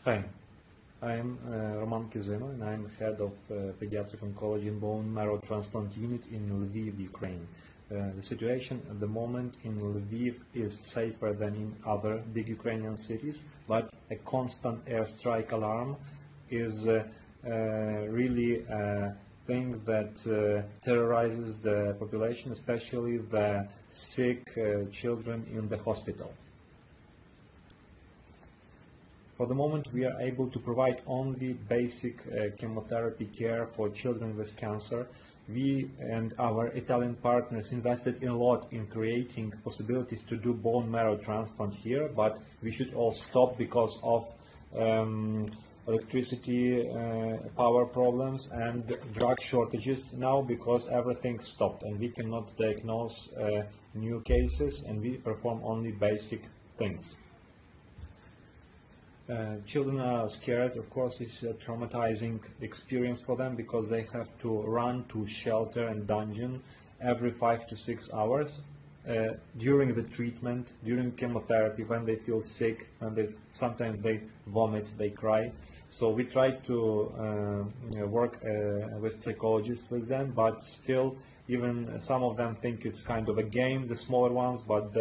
Hi, I am Roman Kizino and I am head of pediatric oncology and bone marrow transplant unit in Lviv, Ukraine. The situation at the moment in Lviv is safer than in other big Ukrainian cities, but a constant airstrike alarm is really a thing that terrorizes the population, especially the sick children in the hospital. For the moment, we are able to provide only basic chemotherapy care for children with cancer. We and our Italian partners invested a lot in creating possibilities to do bone marrow transplant here, but we should all stop because of electricity power problems and drug shortages now, because everything stopped and we cannot diagnose new cases and we perform only basic things. Children are scared. Of course, it's a traumatizing experience for them because they have to run to shelter and dungeon every 5 to 6 hours during the treatment, during chemotherapy, when they feel sick, when sometimes they vomit, they cry. So we try to work with psychologists with them, but still, even some of them think it's kind of a game, the smaller ones, but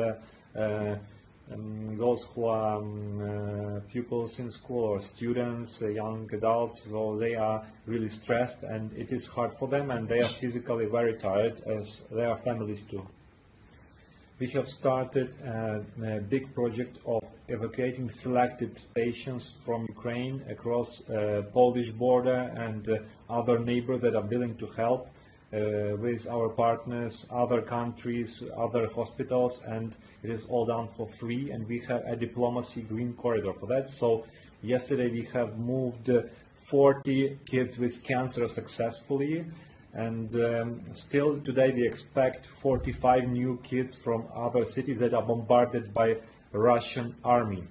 those who are pupils in school or students, young adults, so they are really stressed and it is hard for them and they are physically very tired, as their families too. We have started a big project of evacuating selected patients from Ukraine across Polish border and other neighbors that are willing to help. With our partners, other countries, other hospitals, and it is all done for free, and we have a diplomacy green corridor for that. So yesterday we have moved 40 kids with cancer successfully, and still today we expect 45 new kids from other cities that are bombarded by Russian army.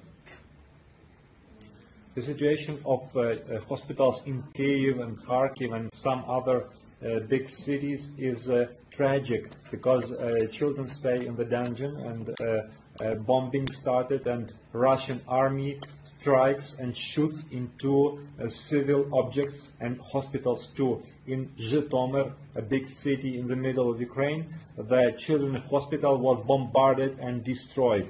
The situation of hospitals in Kyiv and Kharkiv and some other big cities is tragic, because children stay in the dungeon and bombing started and Russian army strikes and shoots into civil objects and hospitals too. In Zhytomyr, a big city in the middle of Ukraine, the children's hospital was bombarded and destroyed.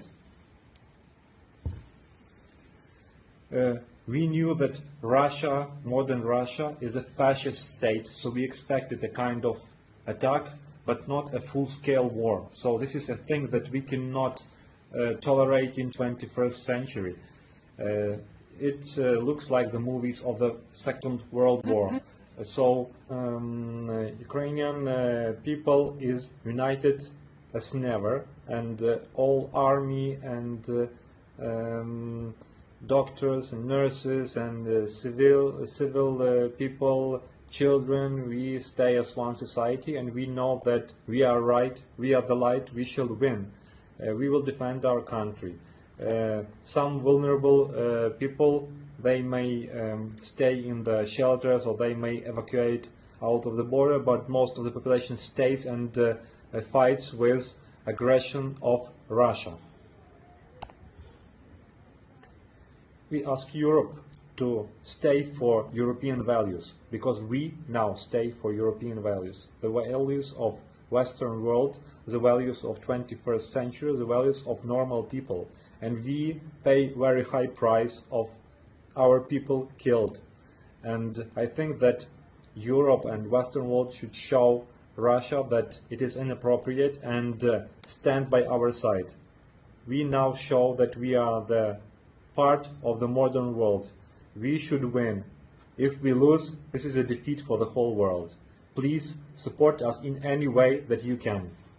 We knew that Russia, modern Russia, is a fascist state, so we expected a kind of attack, but not a full-scale war. So this is a thing that we cannot tolerate in 21st century. It looks like the movies of the Second World War. So Ukrainian people is united as never, and all army and doctors and nurses and civil people, children, we stay as one society, and we know that we are right, we are the light, we shall win. We will defend our country. Some vulnerable people, they may stay in the shelters or they may evacuate out of the border, but most of the population stays and fights with aggression of Russia. We ask Europe to stay for European values, because we now stay for European values, the values of Western world, the values of 21st century, the values of normal people, and we pay very high price of our people killed. And I think that Europe and Western world should show Russia that it is inappropriate and stand by our side. We now show that we are the part of the modern world. We should win. If we lose, this is a defeat for the whole world. Please support us in any way that you can.